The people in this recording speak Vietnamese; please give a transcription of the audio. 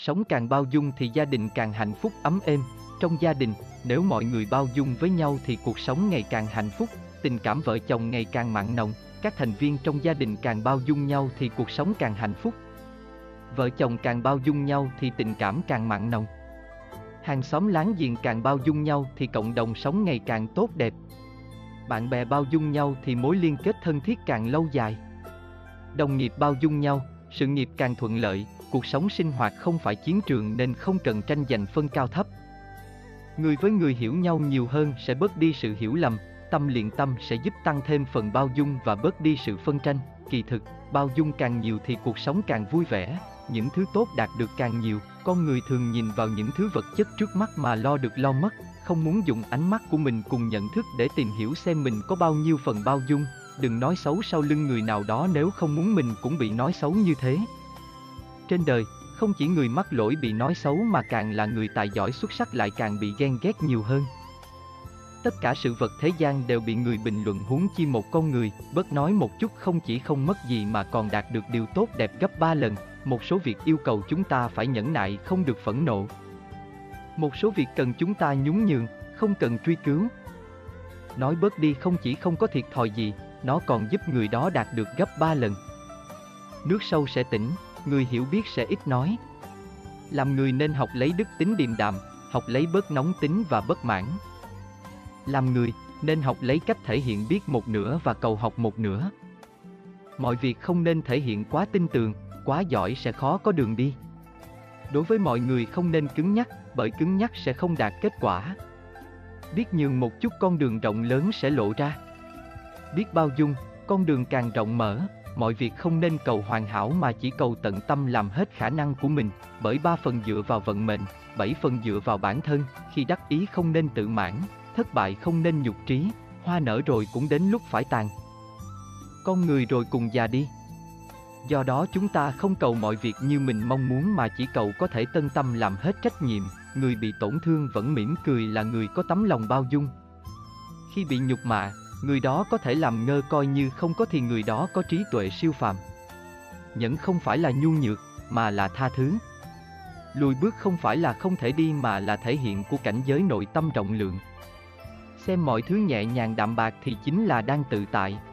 Sống càng bao dung thì gia đình càng hạnh phúc ấm êm. Trong gia đình, nếu mọi người bao dung với nhau thì cuộc sống ngày càng hạnh phúc, tình cảm vợ chồng ngày càng mặn nồng, các thành viên trong gia đình càng bao dung nhau thì cuộc sống càng hạnh phúc. Vợ chồng càng bao dung nhau thì tình cảm càng mặn nồng. Hàng xóm láng giềng càng bao dung nhau thì cộng đồng sống ngày càng tốt đẹp. Bạn bè bao dung nhau thì mối liên kết thân thiết càng lâu dài. Đồng nghiệp bao dung nhau, sự nghiệp càng thuận lợi, cuộc sống sinh hoạt không phải chiến trường nên không cần tranh giành phân cao thấp. Người với người hiểu nhau nhiều hơn sẽ bớt đi sự hiểu lầm, tâm liền tâm sẽ giúp tăng thêm phần bao dung và bớt đi sự phân tranh. Kỳ thực, bao dung càng nhiều thì cuộc sống càng vui vẻ, những thứ tốt đạt được càng nhiều. Con người thường nhìn vào những thứ vật chất trước mắt mà lo được lo mất, không muốn dùng ánh mắt của mình cùng nhận thức để tìm hiểu xem mình có bao nhiêu phần bao dung. Đừng nói xấu sau lưng người nào đó nếu không muốn mình cũng bị nói xấu như thế. Trên đời, không chỉ người mắc lỗi bị nói xấu mà càng là người tài giỏi xuất sắc lại càng bị ghen ghét nhiều hơn. Tất cả sự vật thế gian đều bị người bình luận, huống chi một con người. Bớt nói một chút không chỉ không mất gì mà còn đạt được điều tốt đẹp gấp 3 lần. Một số việc yêu cầu chúng ta phải nhẫn nại, không được phẫn nộ. Một số việc cần chúng ta nhún nhường, không cần truy cứu. Nói bớt đi không chỉ không có thiệt thòi gì, nó còn giúp người đó đạt được gấp 3 lần. Nước sâu sẽ tỉnh, người hiểu biết sẽ ít nói. Làm người nên học lấy đức tính điềm đạm, học lấy bớt nóng tính và bất mãn. Làm người, nên học lấy cách thể hiện biết một nửa và cầu học một nửa. Mọi việc không nên thể hiện quá tin tường, quá giỏi sẽ khó có đường đi. Đối với mọi người không nên cứng nhắc, bởi cứng nhắc sẽ không đạt kết quả. Biết nhường một chút con đường rộng lớn sẽ lộ ra. Biết bao dung, con đường càng rộng mở. Mọi việc không nên cầu hoàn hảo mà chỉ cầu tận tâm làm hết khả năng của mình, bởi 3 phần dựa vào vận mệnh, 7 phần dựa vào bản thân. Khi đắc ý không nên tự mãn, thất bại không nên nhục trí, hoa nở rồi cũng đến lúc phải tàn. Con người rồi cùng già đi. Do đó chúng ta không cầu mọi việc như mình mong muốn mà chỉ cầu có thể tân tâm làm hết trách nhiệm. Người bị tổn thương vẫn mỉm cười là người có tấm lòng bao dung. Khi bị nhục mạ, người đó có thể làm ngơ coi như không có thì người đó có trí tuệ siêu phàm. Nhẫn không phải là nhu nhược, mà là tha thứ. Lùi bước không phải là không thể đi mà là thể hiện của cảnh giới nội tâm rộng lượng. Xem mọi thứ nhẹ nhàng đạm bạc thì chính là đang tự tại.